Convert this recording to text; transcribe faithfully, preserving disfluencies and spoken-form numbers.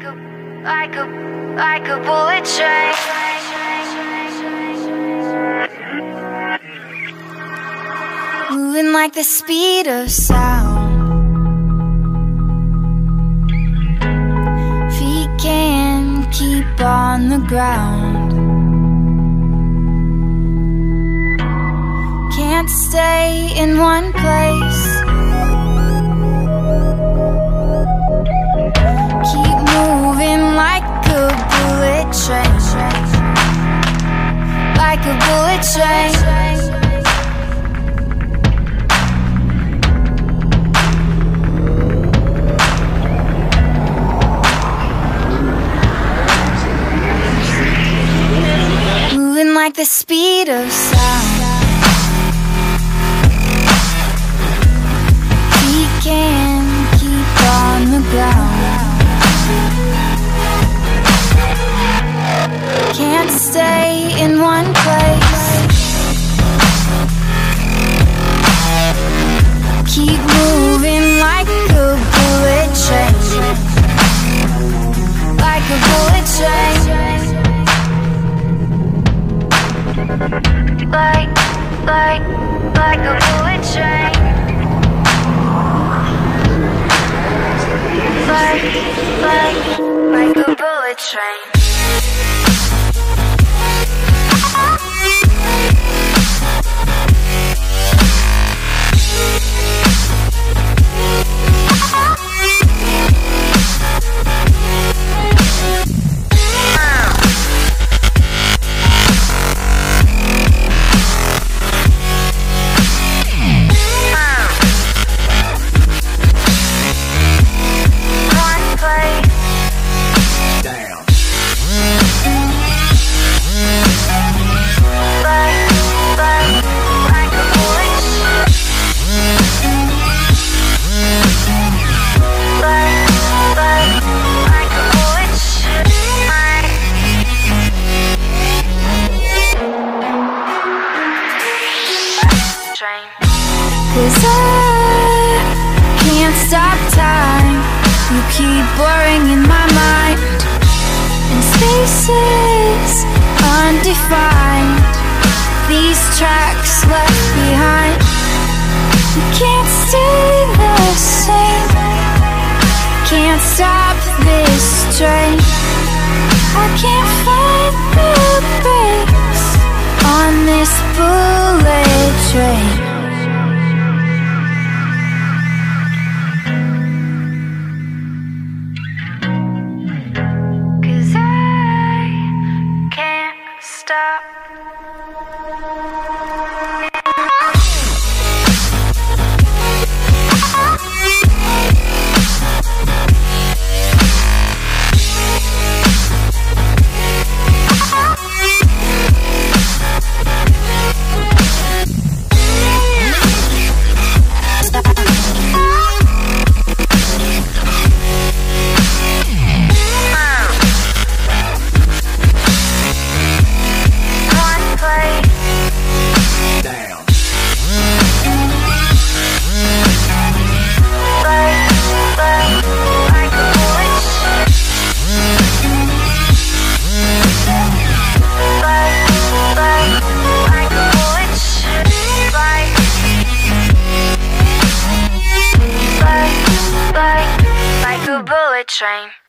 a, like a, like a bullet train. Moving like the speed of sound. Feet can't keep on the ground. Can't stay in one place. Keep moving like a bullet train. Like a bullet train. Moving like the speed of sound. He can't keep on the ground. Can't stay in one place. Keep moving like a bullet train. Like a bullet train. Like, like, like a bullet train. Like, like, like a bullet train. Cause I can't stop time. You keep blurring in my mind, and spaces undefined. These tracks left behind. You can't stay the same. Can't stop this train. I can't find the brakes on this bullet train. Stop. Bullet train.